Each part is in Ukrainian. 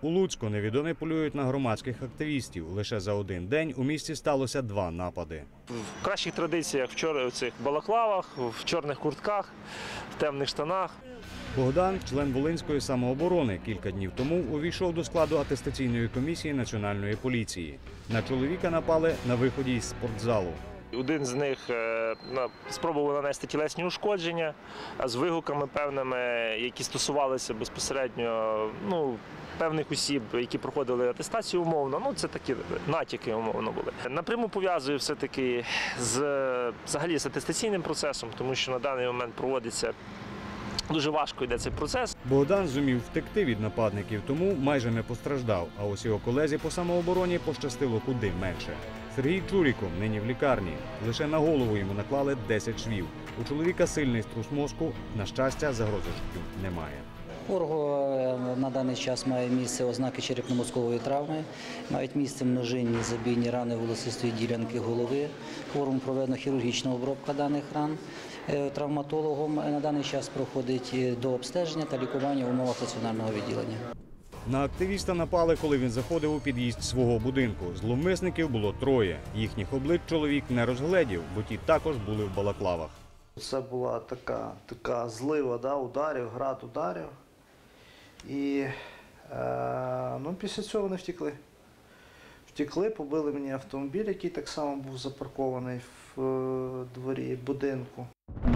У Луцьку невідомі полюють на громадських активістів. Лише за один день у місті сталося 2 напади. В кращих традиціях в цих балаклавах, в чорних куртках, в темних штанах. Богдан, член Волинської самооборони, кілька днів тому увійшов до складу атестаційної комісії Національної поліції. На чоловіка напали на виході із спортзалу. Один з них спробував нанести тілесні ушкодження з вигуками певними, які стосувалися безпосередньо певних осіб, які проходили атестацію умовно. Це такі натяки умовно були. Напряму пов'язую все-таки взагалі з атестаційним процесом, тому що на даний момент проводиться дуже важко йде цей процес. Богдан зумів втекти від нападників, тому майже не постраждав. А ось його колезі по самообороні пощастило куди менше. Сергій Чуріков нині в лікарні. Лише на голову йому наклали 10 швів. У чоловіка сильний струс мозку. На щастя, загрози життю немає. Хворого на даний час має місце ознаки черепно-мозкової травми, мають місце множинні забійні рани волосистої ділянки голови. Хворому проведена хірургічна обробка даних ран. Травматологом на даний час проходить до обстеження та лікування в умовах стаціонарного відділення. На активіста напали, коли він заходив у під'їзд свого будинку. Зловмисників було 3. Їхніх облич чоловік не розгледів, бо ті також були в балаклавах. Це була така злива, ударів, град ударів. І після цього вони втекли. Втекли, побили мені автомобіль, який так само був запаркований в дворі будинку.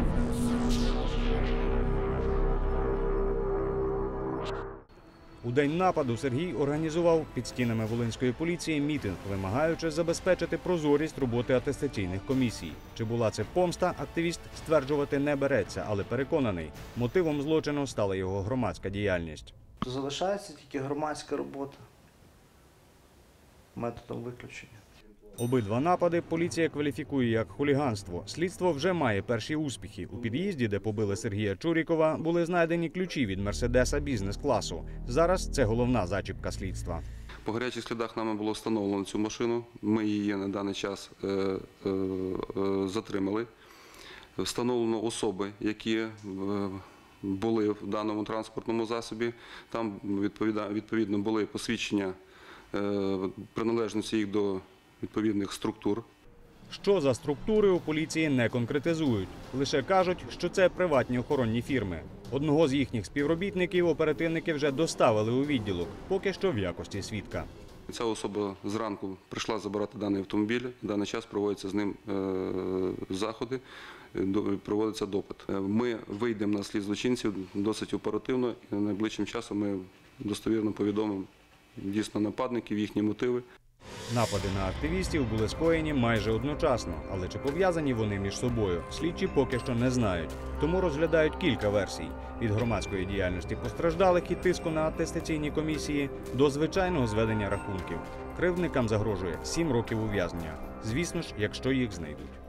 У день нападу Сергій організував під стінами Волинської поліції мітинг, вимагаючи забезпечити прозорість роботи атестаційних комісій. Чи була це помста, активіст стверджувати не береться, але переконаний, мотивом злочину стала його громадська діяльність. Залишається тільки громадська робота методом виключення. Обидва напади поліція кваліфікує як хуліганство. Слідство вже має перші успіхи. У під'їзді, де побили Сергія Чурікова, були знайдені ключі від Мерседеса бізнес-класу. Зараз це головна зачіпка слідства. По гарячих слідах нами було встановлено цю машину. Ми її на даний час затримали. Встановлено особи, які були в даному транспортному засобі. Там відповідно були посвідчення приналежності їх до відповідних структур. Що за структури у поліції не конкретизують. Лише кажуть, що це приватні охоронні фірми. Одного з їхніх співробітників оперативники вже доставили у відділок, поки що в якості свідка. Ця особа зранку прийшла забирати даний автомобіль. В даний час проводяться з ним заходи, проводиться допит. Ми вийдемо на слід злочинців досить оперативно і найближчим часом ми достовірно повідомимо дійсно нападників, їхні мотиви. Напади на активістів були скоєні майже одночасно, але чи пов'язані вони між собою, слідчі поки що не знають. Тому розглядають кілька версій – від громадської діяльності постраждалих і тиску на атестаційні комісії до звичайного зведення рахунків. Кривдникам загрожує 7 років ув'язнення. Звісно ж, якщо їх знайдуть.